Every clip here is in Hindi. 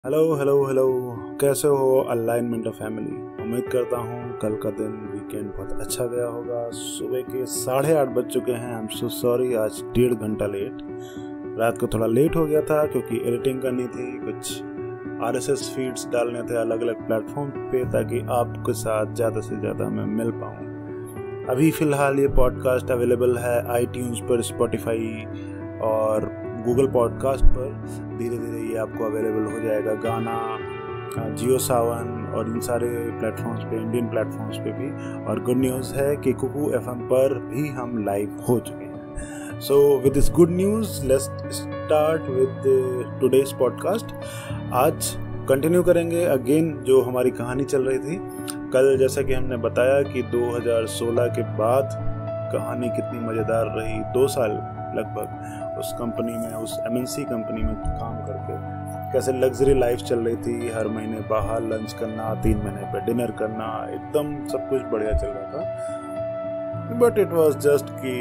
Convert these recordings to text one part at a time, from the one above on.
हेलो हेलो हेलो, कैसे हो अलाइनमेंट ऑफ फैमिली। उम्मीद करता हूँ कल का दिन वीकेंड बहुत अच्छा गया होगा। सुबह के 8:30 बज चुके हैं। आई एम सो सॉरी, आज 1.5 घंटा लेट। रात को थोड़ा लेट हो गया था क्योंकि एडिटिंग करनी थी, कुछ RSS फीड्स डालने थे अलग अलग प्लेटफॉर्म पे ताकि आपके साथ ज़्यादा से ज़्यादा मैं मिल पाऊँ। अभी फ़िलहाल ये पॉडकास्ट अवेलेबल है iTunes पर, स्पॉटिफाई और गूगल पॉडकास्ट पर। धीरे धीरे ये आपको अवेलेबल हो जाएगा, गाना, जियो सावन और इन सारे प्लेटफॉर्म्स पे, इंडियन प्लेटफॉर्म्स पे भी। और गुड न्यूज़ है कि कुकू FM पर भी हम लाइव हो चुके हैं। So with this good news let's start with today's podcast. आज कंटिन्यू करेंगे अगेन जो हमारी कहानी चल रही थी कल। जैसा कि हमने बताया कि 2016 के बाद कहानी कितनी मज़ेदार रही। 2 साल लगभग उस कंपनी में, उस MNC कंपनी में काम करके कैसे लग्जरी लाइफ चल रही थी। हर महीने बाहर लंच करना, 3 महीने पे डिनर करना, एकदम सब कुछ बढ़िया चल रहा था। बट इट वाज जस्ट कि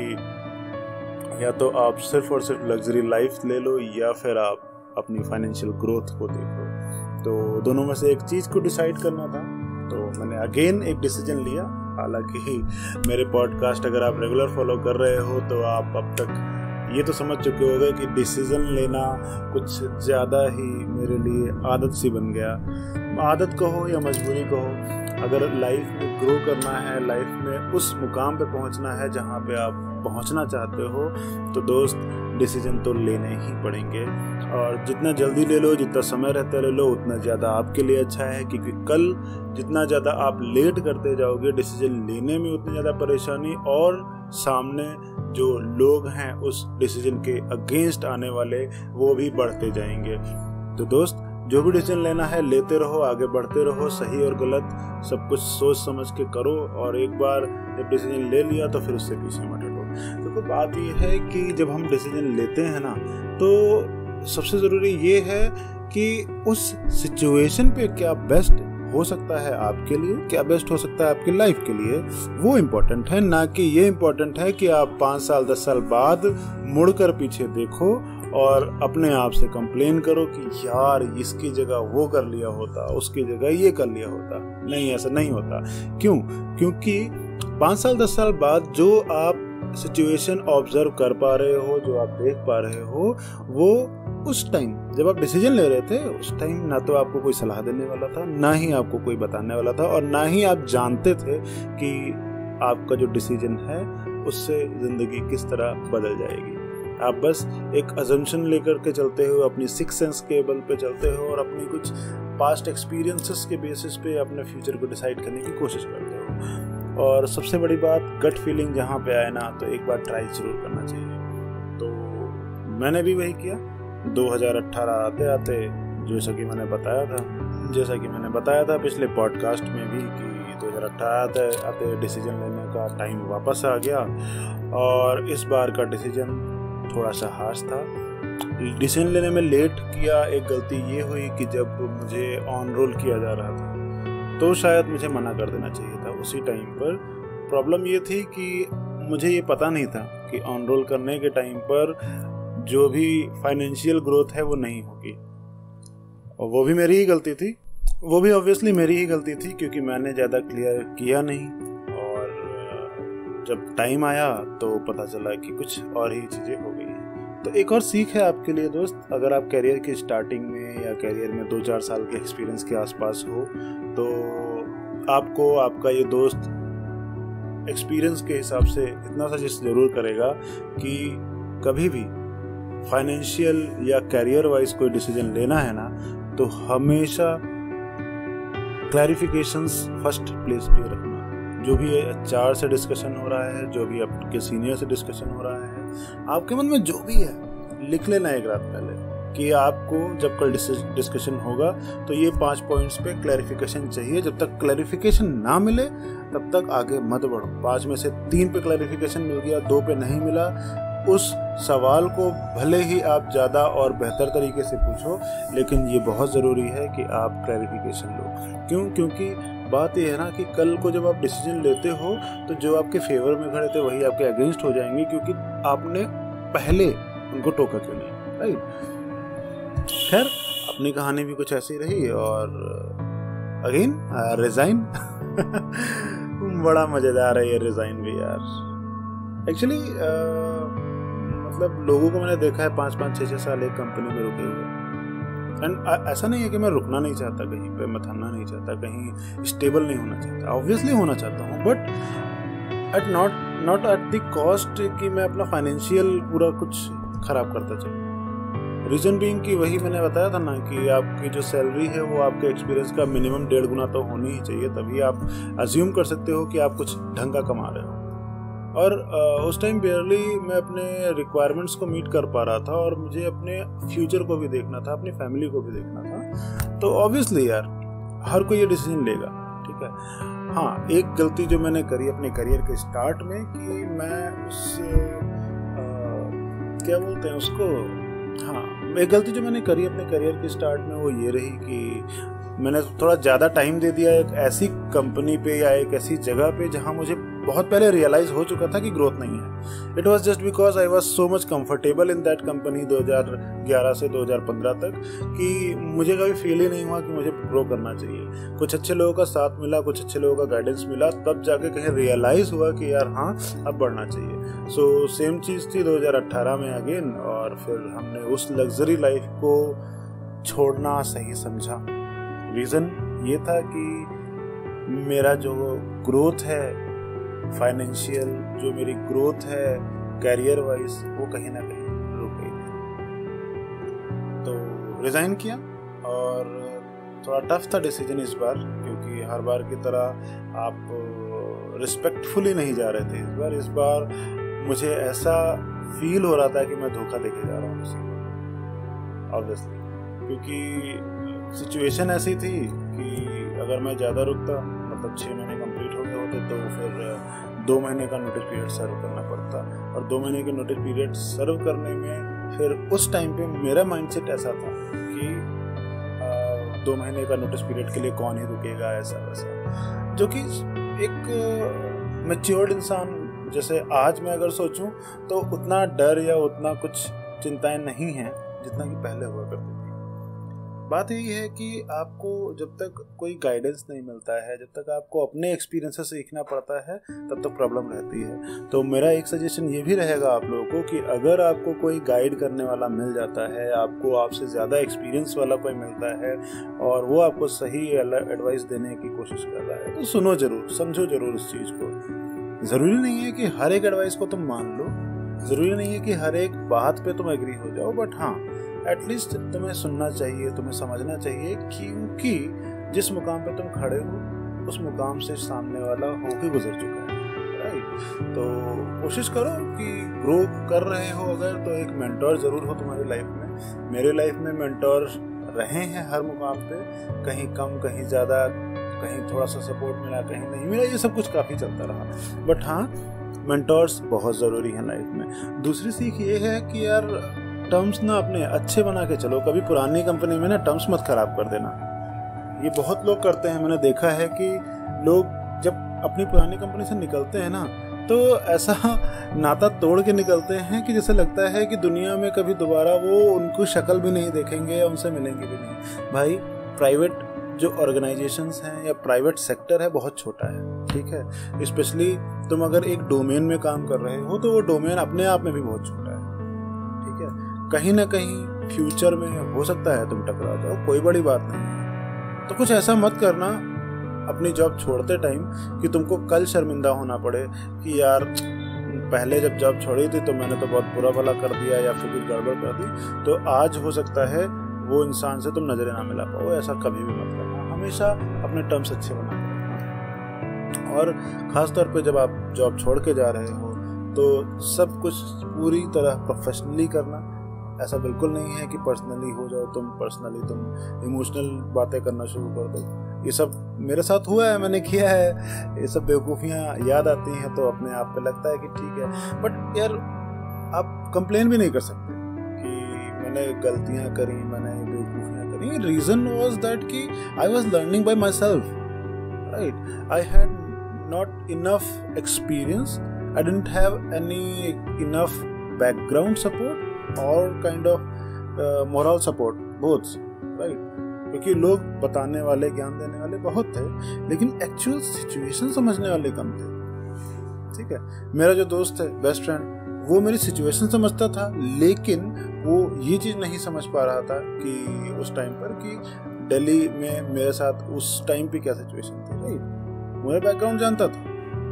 या तो आप सिर्फ और सिर्फ लग्जरी लाइफ ले लो या फिर आप अपनी फाइनेंशियल ग्रोथ को देखो। तो दोनों में से एक चीज़ को डिसाइड करना था। तो मैंने अगेन एक डिसीजन लिया। हालांकि मेरे पॉडकास्ट अगर आप रेगुलर फॉलो कर रहे हो तो आप अब तक ये तो समझ चुके होंगे कि डिसीजन लेना कुछ ज़्यादा ही मेरे लिए आदत सी बन गया। आदत कहो या मजबूरी कहो, अगर लाइफ में ग्रो करना है, लाइफ में उस मुकाम पे पहुंचना है जहां पे आप पहुंचना चाहते हो, तो दोस्त डिसीजन तो लेने ही पड़ेंगे। और जितना जल्दी ले लो, जितना समय रहते ले लो, उतना ज़्यादा आपके लिए अच्छा है। क्योंकि कल जितना ज़्यादा आप लेट करते जाओगे डिसीजन लेने में, उतनी ज़्यादा परेशानी और सामने जो लोग हैं उस डिसीजन के अगेंस्ट आने वाले वो भी बढ़ते जाएंगे। तो दोस्त, जो भी डिसीजन लेना है लेते रहो, आगे बढ़ते रहो। सही और गलत सब कुछ सोच समझ के करो, और एक बार जब डिसीजन ले लिया तो फिर उससे पीछे मत हटो। तो बात ये है कि जब हम डिसीजन लेते हैं ना, तो सबसे ज़रूरी ये है कि उस सिचुएशन पे क्या बेस्ट हो सकता है आपके लिए, क्या बेस्ट हो सकता है आपकी लाइफ के लिए, वो इम्पोर्टेंट है। ना कि ये इम्पोर्टेंट है कि आप 5 साल 10 साल बाद मुड़कर पीछे देखो और अपने आप से कंप्लेन करो कि यार इसकी जगह वो कर लिया होता, उसकी जगह ये कर लिया होता। नहीं, ऐसा नहीं होता। क्यों? क्योंकि 5 साल 10 साल बाद जो आप सिचुएशन ऑब्जर्व कर पा रहे हो, जो आप देख पा रहे हो, वो उस टाइम जब आप डिसीजन ले रहे थे, उस टाइम ना तो आपको कोई सलाह देने वाला था, ना ही आपको कोई बताने वाला था, और ना ही आप जानते थे कि आपका जो डिसीजन है उससे जिंदगी किस तरह बदल जाएगी। आप बस एक अजम्पशन लेकर के चलते हो, अपनी सिक्स सेंस के बल पे चलते हो और अपनी कुछ पास्ट एक्सपीरियंसेस के बेसिस पे अपने फ्यूचर को डिसाइड करने की कोशिश करते हो। और सबसे बड़ी बात, गट फीलिंग जहाँ पे आए ना, तो एक बार ट्राई जरूर करना चाहिए। तो मैंने भी वही किया। 2018 आते आते, जैसा कि मैंने बताया था पिछले पॉडकास्ट में भी कि 2018 आते डिसीजन लेने का टाइम वापस आ गया। और इस बार का डिसीजन थोड़ा सा हार्श था। डिसीजन लेने में लेट किया। एक गलती ये हुई कि जब मुझे ऑन रोल किया जा रहा था तो शायद मुझे मना कर देना चाहिए था उसी टाइम पर। प्रॉब्लम ये थी कि मुझे ये पता नहीं था कि ऑन रोल करने के टाइम पर जो भी फाइनेंशियल ग्रोथ है वो नहीं होगी। और वो भी मेरी ही गलती थी, वो भी ऑब्वियसली मेरी ही गलती थी, क्योंकि मैंने ज़्यादा क्लियर किया नहीं। और जब टाइम आया तो पता चला कि कुछ और ही चीज़ें हो गई। तो एक और सीख है आपके लिए दोस्त, अगर आप करियर की स्टार्टिंग में या करियर में 2-4 साल के एक्सपीरियंस के आसपास हो, तो आपको आपका ये दोस्त एक्सपीरियंस के हिसाब से इतना सजेस्ट जरूर करेगा कि कभी भी फाइनेंशियल या करियर वाइज कोई डिसीजन लेना है ना, तो हमेशा क्लैरिफिकेशंस फर्स्ट प्लेस पे रखना। जो भी HR से डिस्कशन हो रहा है, जो भी आपके सीनियर से डिस्कशन हो रहा है, आपके मन में जो भी है लिख लेना एक रात पहले कि आपको जब कल डिस्कशन होगा तो ये 5 पॉइंट्स पे क्लैरिफिकेशन चाहिए। जब तक क्लैरिफिकेशन ना मिले तब तक आगे मत बढ़ो। 5 में से 3 पे क्लैरिफिकेशन मिल गया, 2 पे नहीं मिला, उस सवाल को भले ही आप ज़्यादा और बेहतर तरीके से पूछो, लेकिन ये बहुत ज़रूरी है कि आप क्लैरिफिकेशन लो। क्यों? क्योंकि बात यह है ना कि कल को जब आप डिसीजन लेते हो तो जो आपके फेवर में खड़े थे वही आपके अगेंस्ट हो जाएंगे, क्योंकि आपने पहले उनको टोका क्यों नहीं, राइट? खैर, अपनी कहानी भी कुछ ऐसी रही और अगेन रिजाइन बड़ा मजेदार है ये रिजाइन भी यार। एक्चुअली मतलब लोगों को मैंने देखा है 5-5, 6-6 साल एक कंपनी में रुके हुए, एंड ऐसा नहीं है कि मैं रुकना नहीं चाहता, कहीं पे मैं थमना नहीं चाहता, कहीं स्टेबल नहीं होना चाहता, ऑब्वियसली होना चाहता हूँ, but at not at the cost कि मैं अपना फाइनेंशियल पूरा कुछ खराब करता चलूँ। रीजन बीइंग कि वही मैंने बताया था ना कि आपकी जो सैलरी है वो आपके एक्सपीरियंस का मिनिमम 1.5 गुना तो होनी ही चाहिए, तभी आप अज्यूम कर सकते हो कि आप कुछ ढंग का कमा रहे हो। और उस टाइम बेयरली मैं अपने रिक्वायरमेंट्स को मीट कर पा रहा था और मुझे अपने फ्यूचर को भी देखना था, अपनी फैमिली को भी देखना था। तो ऑब्वियसली यार हर कोई ये डिसीजन लेगा, ठीक है। हाँ, एक गलती जो मैंने करी अपने करियर के स्टार्ट में कि मैं क्या बोलते हैं उसको, हाँ, एक गलती जो मैंने करी अपने करियर के स्टार्ट में वो ये रही कि मैंने थोड़ा ज़्यादा टाइम दे दिया एक ऐसी कंपनी पे या एक ऐसी जगह पे जहाँ मुझे बहुत पहले रियलाइज हो चुका था कि ग्रोथ नहीं है। It was just because I was so much comfortable in that company 2011 से 2015 तक कि मुझे कभी फील ही नहीं हुआ कि मुझे ग्रो करना चाहिए। कुछ अच्छे लोगों का साथ मिला, कुछ अच्छे लोगों का गाइडेंस मिला, तब जाके कहीं रियलाइज हुआ कि यार हाँ अब बढ़ना चाहिए। सो सेम चीज़ थी 2018 में अगेन, और फिर हमने उस लग्जरी लाइफ को छोड़ना सही समझा। रीज़न ये था कि मेरा जो ग्रोथ है फाइनेंशियल, जो मेरी ग्रोथ है कैरियर वाइज, वो कहीं ना कहीं रुक गई थी। तो रिज़ाइन किया और थोड़ा टफ था डिसीजन इस बार, क्योंकि हर बार की तरह आप रिस्पेक्टफुली नहीं जा रहे थे। इस बार मुझे ऐसा फील हो रहा था कि मैं धोखा देके जा रहा हूँ किसी को, ऑब्वियसली, क्योंकि सिचुएशन ऐसी थी कि अगर मैं ज़्यादा रुकता, मतलब 6 महीने कंप्लीट हो गए होते, तो फिर 2 महीने का नोटिस पीरियड सर्व करना पड़ता, और 2 महीने के नोटिस पीरियड सर्व करने में फिर उस टाइम पे मेरा माइंडसेट ऐसा था कि 2 महीने का नोटिस पीरियड के लिए कौन ही रुकेगा, ऐसा वैसा, जो कि एक मैच्योर्ड इंसान जैसे आज मैं अगर सोचूं तो उतना डर या उतना कुछ चिंताएं नहीं हैं जितना कि पहले हुआ करती थी। बात यही है कि आपको जब तक कोई गाइडेंस नहीं मिलता है, जब तक आपको अपने एक्सपीरियंस से सीखना पड़ता है, तब तक प्रॉब्लम रहती है। तो मेरा एक सजेशन ये भी रहेगा आप लोगों को कि अगर आपको कोई गाइड करने वाला मिल जाता है, आपको आपसे ज़्यादा एक्सपीरियंस वाला कोई मिलता है और वो आपको सही एडवाइस देने की कोशिश कर रहा है, तो सुनो ज़रूर, समझो ज़रूर उस चीज़ को। ज़रूरी नहीं है कि हर एक एडवाइस को तुम मान लो, ज़रूरी नहीं है कि हर एक बात पे तुम एग्री हो जाओ, बट हाँ एटलीस्ट तुम्हें सुनना चाहिए, तुम्हें समझना चाहिए, क्योंकि जिस मुकाम पे तुम खड़े हो उस मुकाम से सामने वाला होके गुजर चुका है, राइट। तो कोशिश करो कि ग्रो कर रहे हो अगर, तो एक मेंटोर ज़रूर हो तुम्हारी लाइफ में। मेरे लाइफ में मेंटोर रहे हैं हर मुकाम पे, कहीं कम कहीं ज़्यादा, कहीं थोड़ा सा सपोर्ट मिला कहीं नहीं मिला, ये सब कुछ काफ़ी चलता रहा, बट हाँ मेंटोर्स बहुत ज़रूरी हैं लाइफ में। दूसरी सीख ये है कि यार टर्म्स ना अपने अच्छे बना के चलो, कभी पुरानी कंपनी में ना टर्म्स मत खराब कर देना। ये बहुत लोग करते हैं, मैंने देखा है कि लोग जब अपनी पुरानी कंपनी से निकलते हैं ना, तो ऐसा नाता तोड़ के निकलते हैं कि जैसे लगता है कि दुनिया में कभी दोबारा वो उनको शक्ल भी नहीं देखेंगे या उनसे मिलेंगे भी नहीं। भाई प्राइवेट जो ऑर्गेनाइजेशंस हैं या प्राइवेट सेक्टर है बहुत छोटा है, ठीक है। स्पेशली तुम अगर एक डोमेन में काम कर रहे हो तो वो डोमेन अपने आप में भी बहुत छोटा है, ठीक है। कहीं ना कहीं फ्यूचर में हो सकता है तुम टकरा जाओ, कोई बड़ी बात नहीं है। तो कुछ ऐसा मत करना अपनी जॉब छोड़ते टाइम कि तुमको कल शर्मिंदा होना पड़े कि यार पहले जब जॉब छोड़ी थी तो मैंने तो बहुत बुरा भला कर दिया या फिर कुछ गड़बड़ कर दी, तो आज हो सकता है वो इंसान से तुम नजरें ना मिला पाओ। ऐसा कभी भी मत करना, हमेशा अपने टर्म्स अच्छे बना के। और ख़ास तौर पे जब आप जॉब छोड़ के जा रहे हो तो सब कुछ पूरी तरह प्रोफेशनली करना। ऐसा बिल्कुल नहीं है कि पर्सनली हो जाओ तुम, पर्सनली तुम इमोशनल बातें करना शुरू कर दो। ये सब मेरे साथ हुआ है, मैंने किया है। ये सब बेवकूफ़ियाँ याद आती हैं तो अपने आप पे लगता है कि ठीक है, बट यार आप कंप्लेन भी नहीं कर सकते कि मैंने गलतियाँ करी, मैंने बेवकूफ़ियाँ करी। रीज़न वॉज दैट कि I was learning by myself, right. I had not enough experience, I didn't have any enough background support or kind of moral support, both, right, क्योंकि लोग बताने वाले, ज्ञान देने वाले बहुत थे, लेकिन एक्चुअल सिचुएशन समझने वाले कम थे। ठीक है, मेरा जो दोस्त है, बेस्ट फ्रेंड, वो मेरी सिचुएशन समझता था, लेकिन वो ये चीज़ नहीं समझ पा रहा था कि उस टाइम पर कि दिल्ली में मेरे साथ उस टाइम पे क्या सिचुएशन थी। राइट, मेरा बैकग्राउंड जानता था,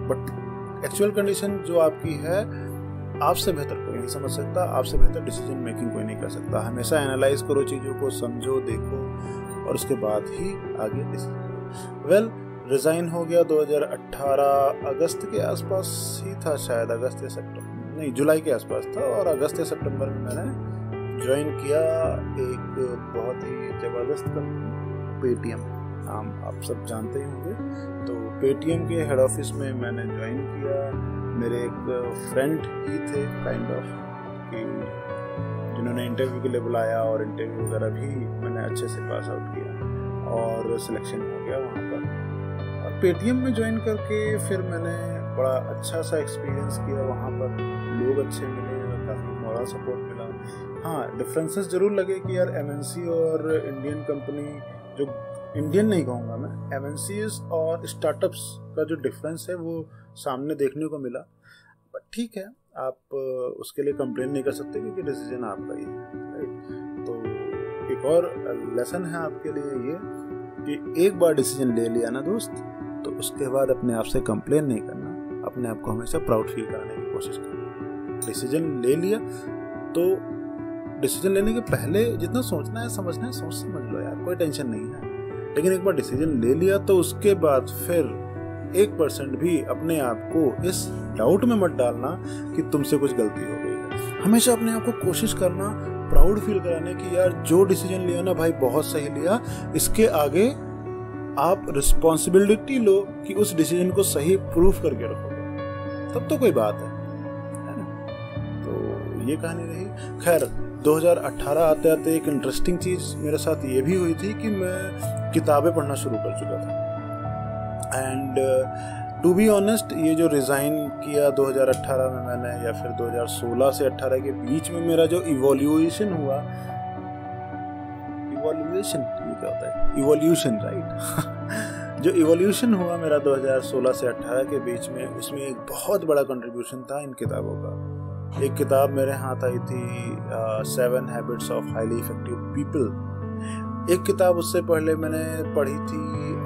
बट एक्चुअल कंडीशन जो आपकी है, आपसे बेहतर कोई नहीं समझ सकता, आपसे बेहतर डिसीजन मेकिंग कोई नहीं कर सकता। हमेशा एनालाइज करो चीज़ों को, समझो, देखो, और उसके बाद ही आगे डिसीजन। वेल, रिज़ाइन हो गया 2018 अगस्त के आसपास ही था, शायद अगस्त या सितंबर, नहीं जुलाई के आसपास था, और अगस्त या सितंबर में मैंने ज्वाइन किया एक बहुत ही ज़बरदस्त कंपनी, पेटीएम। आप सब जानते ही होंगे। तो पेटीएम के हेड ऑफिस में मैंने ज्वाइन किया। मेरे एक फ्रेंड ही थे काइंड ऑफ, कि जिन्होंने इंटरव्यू के लिए बुलाया, और इंटरव्यू वगैरह भी मैंने अच्छे से पास आउट किया और सिलेक्शन हो गया वहाँ पर। और पेटीएम में ज्वाइन करके फिर मैंने बड़ा अच्छा सा एक्सपीरियंस किया वहाँ पर। लोग अच्छे मिले, काफ़ी मॉरल सपोर्ट मिला। हाँ, डिफरेंसेस जरूर लगे कि यार एमएनसी और इंडियन कंपनी, जो इंडियन नहीं कहूँगा मैं, एमएनसीज और स्टार्टअप्स का जो डिफरेंस है वो सामने देखने को मिला। बट ठीक है, आप उसके लिए कंप्लेन नहीं कर सकते क्योंकि डिसीजन आपका ही है। राइट, तो एक और लेसन है आपके लिए ये कि एक बार डिसीजन ले लिया ना दोस्त, तो उसके बाद अपने आप से कंप्लेन नहीं करना, अपने आप को हमेशा प्राउड फील कराने की कोशिश करना। डिसीजन ले लिया तो डिसीजन लेने के पहले जितना सोचना है, समझना है, सोच समझ लो यार, कोई टेंशन नहीं है। लेकिन एक बार डिसीजन ले लिया तो उसके बाद फिर 1% भी अपने आप को इस डाउट में मत डालना कि तुमसे कुछ गलती हो गई है। हमेशा अपने आप को कोशिश करना प्राउड फील कराने की, यार जो डिसीजन लिया ना भाई बहुत सही लिया। इसके आगे आप रिस्पॉन्सिबिलिटी लो कि उस डिसीजन को सही प्रूफ करके रखोगे, तब तो कोई बात है ना। तो ये कहानी रही। खैर, 2018 आते आते एक इंटरेस्टिंग चीज मेरे साथ ये भी हुई थी कि मैं किताबें पढ़ना शुरू कर चुका था। एंड टू बी ऑनेस्ट, ये जो रिज़ाइन किया 2018 में मैंने, या फिर 2016 से 18 के बीच में मेरा जो इवोल्यूशन हुआ, इवोल्यूशन ये क्या होता है, इवोल्यूशन राइट जो इवोल्यूशन हुआ मेरा 2016 से 18 के बीच में, उसमें एक बहुत बड़ा कंट्रीब्यूशन था इन किताबों का। एक किताब मेरे हाथ आई थी 7 habits of highly effective people. एक किताब उससे पहले मैंने पढ़ी थी,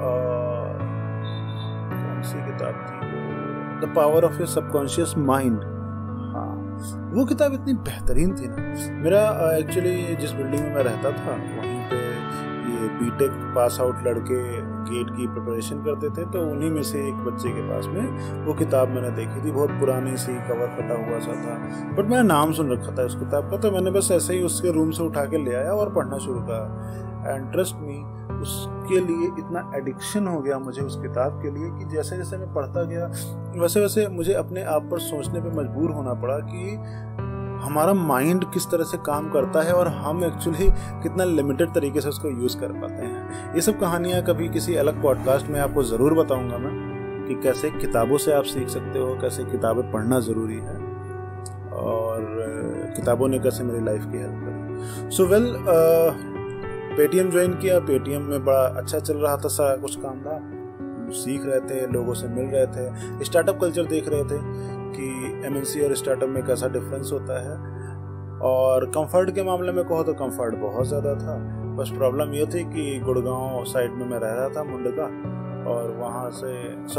कौन सी किताब थी, the power of your subconscious mind. हाँ, वो किताब इतनी बेहतरीन थी ना। मेरा एक्चुअली जिस बिल्डिंग में मैं रहता था वहीं पे ये बीटेक पास आउट लड़के गेट की प्रिपरेशन करते थे, तो उन्हीं में से एक बच्चे के पास में वो किताब मैंने देखी थी। बहुत पुरानी सी, कवर फटा हुआ सा था, बट मैंने नाम सुन रखा था उस किताब का, तो मैंने बस ऐसे ही उसके रूम से उठा के ले आया और पढ़ना शुरू करा। एंड ट्रस्ट मी, उसके लिए इतना एडिक्शन हो गया मुझे उस किताब के लिए कि जैसे जैसे मैं पढ़ता गया वैसे वैसे मुझे अपने आप पर सोचने पे मजबूर होना पड़ा कि हमारा माइंड किस तरह से काम करता है और हम एक्चुअली कितना लिमिटेड तरीके से उसको यूज़ कर पाते हैं। ये सब कहानियाँ कभी किसी अलग पॉडकास्ट में आपको ज़रूर बताऊंगा मैं, कि कैसे किताबों से आप सीख सकते हो, कैसे किताबें पढ़ना ज़रूरी है, और किताबों ने कैसे मेरी लाइफ की हेल्प करी। सो वेल, पेटीएम ज्वाइन किया। पेटीएम में बड़ा अच्छा चल रहा था, सारा कुछ काम था, सीख रहे थे, लोगों से मिल रहे थे, स्टार्टअप कल्चर देख रहे थे कि एमएनसी और स्टार्टअप में कैसा डिफरेंस होता है। और कंफर्ट के मामले में कहो तो कंफर्ट बहुत ज़्यादा था। बस प्रॉब्लम ये थी कि गुड़गांव साइड में मैं रह रहा था, मुंडका, और वहाँ से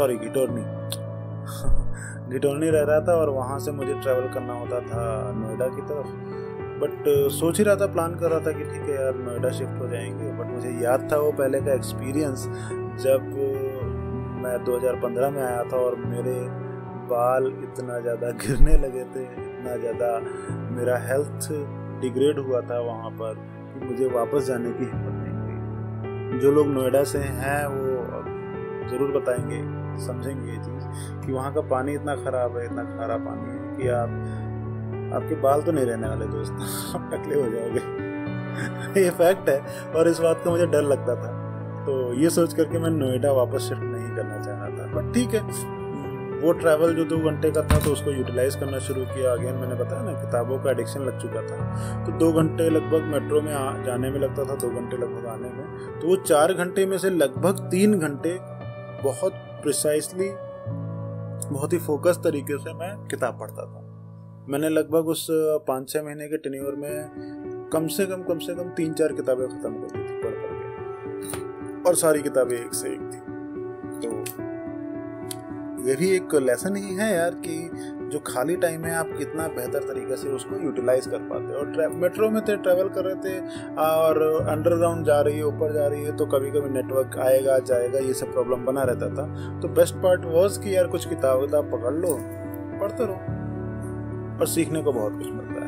गिटोरनी रह रहा था, और वहाँ से मुझे ट्रैवल करना होता था नोएडा की तरफ। बट सोच ही रहा था, प्लान कर रहा था कि ठीक है यार नोएडा शिफ्ट हो जाएंगे। बट मुझे याद था वो पहले का एक्सपीरियंस, जब मैं 2015 में आया था और मेरे बाल इतना ज़्यादा गिरने लगे थे, इतना ज़्यादा मेरा हेल्थ डिग्रेड हुआ था वहाँ पर, कि मुझे वापस जाने की हिम्मत नहीं हुई। जो लोग नोएडा से हैं वो ज़रूर बताएंगे, समझेंगे ये चीज़ कि वहाँ का पानी इतना ख़राब है, इतना खारा पानी है कि आपके बाल तो नहीं रहने वाले दोस्त, आप टकले हो जाओगे। ये फैक्ट है, और इस बात का मुझे डर लगता था। तो ये सोच करके मैं नोएडा वापस शिफ्ट नहीं करना चाह रहा था। बट ठीक है, वो ट्रैवल जो 2 घंटे का था तो उसको यूटिलाइज करना शुरू किया। अगेन मैंने बताया ना, किताबों का एडिक्शन लग चुका था, तो 2 घंटे लगभग मेट्रो में जाने में लगता था, 2 घंटे लगभग आने में। तो वो 4 घंटे में से लगभग 3 घंटे बहुत प्रिसाइसली, बहुत ही फोकस तरीके से मैं किताब पढ़ता था। मैंने लगभग उस 5-6 महीने के टेन्योर में कम से कम 3-4 किताबें खत्म कर दी थी पढ़ के, और सारी किताबें एक से एक थी। तो ये भी एक लेसन ही है यार कि जो खाली टाइम है आप कितना बेहतर तरीके से उसको यूटिलाइज कर पाते हो। और मेट्रो में थे, ट्रैवल कर रहे थे, और अंडरग्राउंड जा रही है, ऊपर जा रही है, तो कभी कभी नेटवर्क आएगा जाएगा, ये सब प्रॉब्लम बना रहता था। तो बेस्ट पार्ट वाज कि यार कुछ किताब पकड़ लो, पढ़ते रहो, और सीखने को बहुत कुछ मिलता है।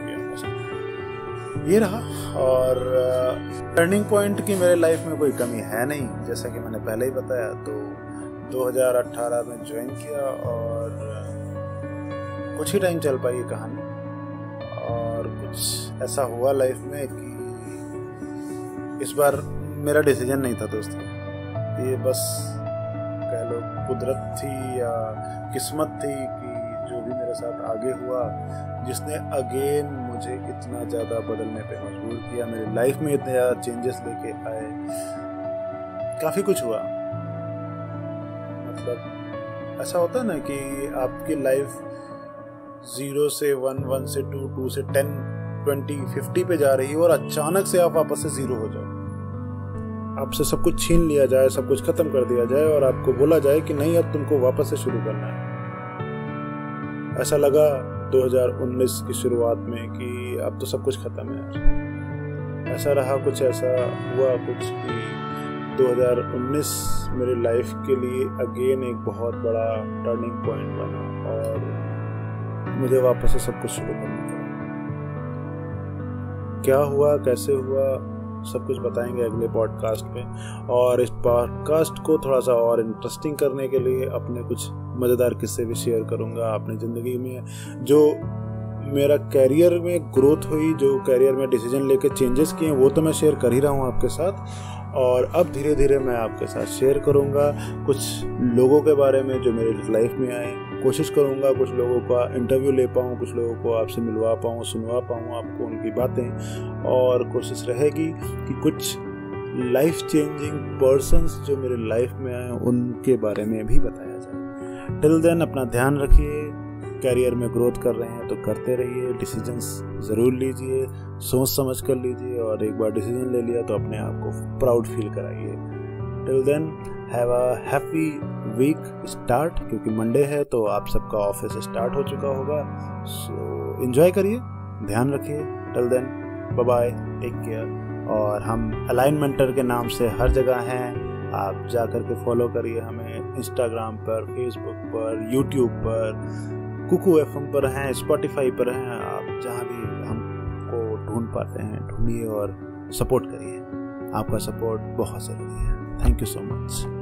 ये रहा। और टर्निंग पॉइंट की मेरे लाइफ में कोई कमी है नहीं, जैसा कि मैंने पहले ही बताया। तो 2018 में ज्वाइन किया, और कुछ ही टाइम चल पाई ये कहानी, और कुछ ऐसा हुआ लाइफ में कि इस बार मेरा डिसीजन नहीं था दोस्तों, ये बस कह लो कुदरत थी या किस्मत थी कि जो भी मेरे साथ आगे हुआ, जिसने अगेन मुझे इतना ज़्यादा बदलने पे मजबूर किया, मेरी लाइफ में इतने ज़्यादा चेंजेस लेके आए। काफ़ी कुछ हुआ, मतलब ऐसा होता है ना कि आपकी लाइफ 0 से 1, 1 से 2, 2 से 10, 20, 50 पे जा रही है, और अचानक से आप वापस से 0 हो जाओ। आपसे सब कुछ छीन लिया जाए, सब कुछ खत्म कर दिया जाए, और आपको बोला जाए कि नहीं, अब तुमको वापस से शुरू करना है। ऐसा लगा 2019 की शुरुआत में कि अब तो सब कुछ खत्म है यार। ऐसा रहा, कुछ ऐसा हुआ कुछ कि 2019 मेरी लाइफ के लिए अगेन एक बहुत बड़ा टर्निंग पॉइंट बना, और मुझे वापस से सब कुछ शुरू करना पड़ा। क्या हुआ, कैसे हुआ, सब कुछ बताएंगे अगले पॉडकास्ट पे। और इस पॉडकास्ट को थोड़ा सा और इंटरेस्टिंग करने के लिए अपने कुछ मज़ेदार किस्से भी शेयर करूंगा। अपनी ज़िंदगी में जो मेरा कैरियर में ग्रोथ हुई, जो कैरियर में डिसीजन लेके चेंजेस किए, वो तो मैं शेयर कर ही रहा हूँ आपके साथ। और अब धीरे धीरे मैं आपके साथ शेयर करूँगा कुछ लोगों के बारे में जो मेरी लाइफ में आए। कोशिश करूँगा कुछ लोगों का इंटरव्यू ले पाऊँ, कुछ लोगों को आपसे मिलवा पाऊँ, सुनवा पाऊँ आपको उनकी बातें। और कोशिश रहेगी कि कुछ लाइफ चेंजिंग पर्सन्स जो मेरे लाइफ में आए उनके बारे में भी बताया जाए। टिल देन अपना ध्यान रखिए। कैरियर में ग्रोथ कर रहे हैं तो करते रहिए, डिसीजंस ज़रूर लीजिए, सोच समझ कर लीजिए, और एक बार डिसीजन ले लिया तो अपने आप को प्राउड फील कराइए। Till then have a happy week start, क्योंकि मंडे है तो आप सबका ऑफिस स्टार्ट हो चुका होगा। सो एंजॉय करिए, ध्यान रखिए। Till then bye bye, take care. और हम अलाइन मेंटर के नाम से हर जगह हैं, आप जा कर के फॉलो करिए हमें इंस्टाग्राम पर, फेसबुक पर, यूट्यूब पर, कुकू FM पर हैं, स्पॉटिफाई पर हैं। आप जहाँ भी हमको ढूंढ पाते हैं ढूंढिए और सपोर्ट करिए। आपका सपोर्ट बहुत ज़रूरी है। Thank you so much.